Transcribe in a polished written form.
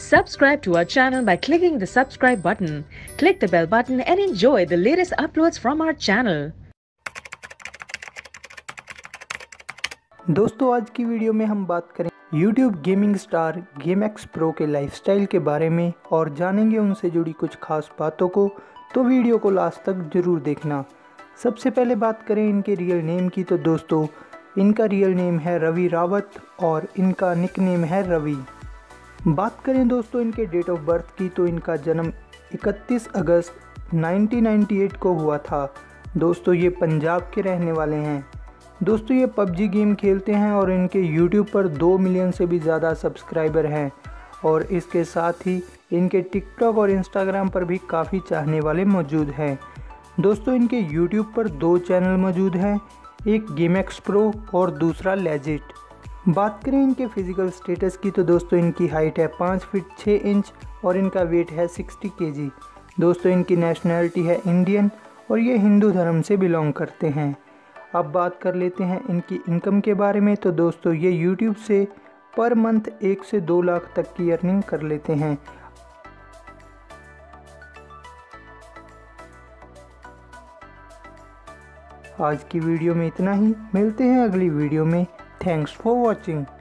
Subscribe to our channel by clicking the subscribe button. Click the bell button and enjoy the latest uploads from our channel. दोस्तों आज की video में हम बात करें YouTube gaming star GameX pro के lifestyle के बारे में और जानेंगे उनसे जुड़ी कुछ खास बातों को, तो वीडियो को लास्ट तक ज़रूर देखना। सबसे पहले बात करें इनके रियल नेम की, तो दोस्तों इनका रियल नेम है रवि रावत और इनका निकनेम है रवि। बात करें दोस्तों इनके डेट ऑफ बर्थ की, तो इनका जन्म 31 अगस्त 1998 को हुआ था। दोस्तों ये पंजाब के रहने वाले हैं। दोस्तों ये पबजी गेम खेलते हैं और इनके YouTube पर 2 मिलियन से भी ज़्यादा सब्सक्राइबर हैं और इसके साथ ही इनके TikTok और Instagram पर भी काफ़ी चाहने वाले मौजूद हैं। दोस्तों इनके YouTube पर 2 चैनल मौजूद हैं, एक गेमएक्स प्रो और दूसरा लेजिट। बात करें इनके फिजिकल स्टेटस की, तो दोस्तों इनकी हाइट है 5 फीट 6 इंच और इनका वेट है 60 kg। दोस्तों इनकी नेशनैलिटी है इंडियन और ये हिंदू धर्म से बिलोंग करते हैं। अब बात कर लेते हैं इनकी इनकम के बारे में, तो दोस्तों ये YouTube से पर मंथ 1 से 2 लाख तक की अर्निंग कर लेते हैं। आज की वीडियो में इतना ही, मिलते हैं अगली वीडियो में। Thanks for watching.